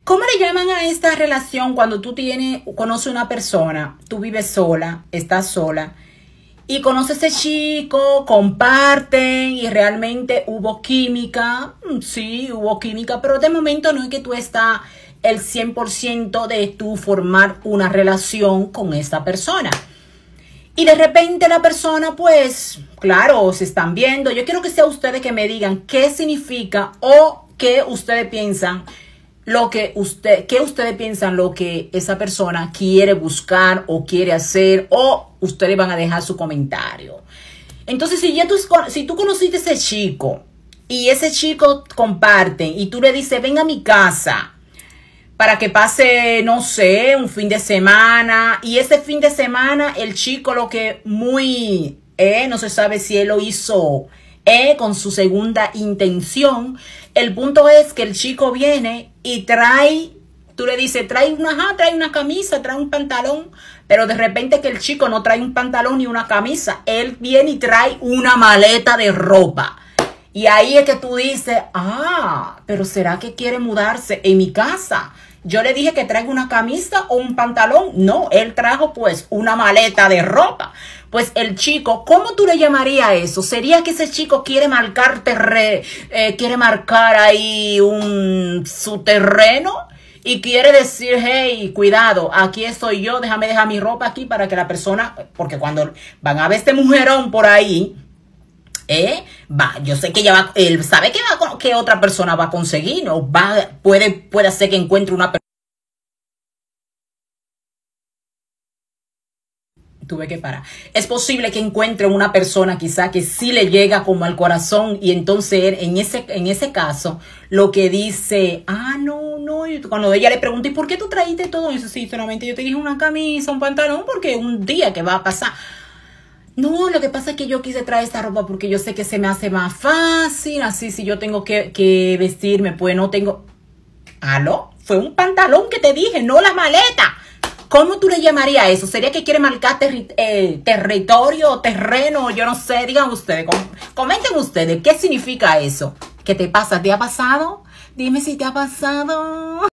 ¿Cómo le llaman a esta relación cuando tú conoces una persona, tú vives sola, estás sola, y conoces a ese chico, comparten y realmente hubo química? Sí, hubo química, pero de momento no es que tú estás el 100% de tú formar una relación con esta persona. Y de repente la persona, pues, claro, se están viendo. Yo quiero que sea ustedes que me digan qué significa o qué ustedes piensan, qué ustedes piensan lo que esa persona quiere buscar o quiere hacer, o ustedes van a dejar su comentario. Entonces, si tú conociste a ese chico y ese chico comparten y tú le dices, ven a mi casa para que pase, no sé, un fin de semana, y ese fin de semana el chico lo que no se sabe si él lo hizo con su segunda intención. El punto es que el chico viene y tú le dices, trae una camisa, trae un pantalón, pero de repente que el chico no trae un pantalón ni una camisa, él viene y trae una maleta de ropa. Y ahí es que tú dices, pero ¿será que quiere mudarse en mi casa? Yo le dije que traiga una camisa o un pantalón. No, él trajo pues una maleta de ropa. Pues el chico, ¿cómo tú le llamarías eso? ¿Sería que ese chico quiere marcar ahí su terreno? Y quiere decir, hey, cuidado, aquí estoy yo, déjame dejar mi ropa aquí para que la persona, porque cuando van a ver este mujerón por ahí, yo sé que él sabe que otra persona va a conseguir, ¿no? Puede hacer que encuentre una persona. Tuve que parar. Es posible que encuentre una persona quizá que sí le llega como al corazón, y entonces en ese caso lo que dice, no, y cuando ella le pregunta, ¿y por qué tú traíste todo eso? Sí, solamente yo te dije una camisa, un pantalón, porque un día que va a pasar. No, lo que pasa es que yo quise traer esta ropa porque yo sé que se me hace más fácil, así si yo tengo que vestirme, pues no tengo. ¿Aló? Fue un pantalón que te dije, no la maleta. ¿Cómo tú le llamarías eso? ¿Sería que quiere marcar territorio, terreno? Yo no sé, digan ustedes, comenten ustedes, ¿qué significa eso? ¿Qué te pasa? ¿Te ha pasado? Dime si te ha pasado.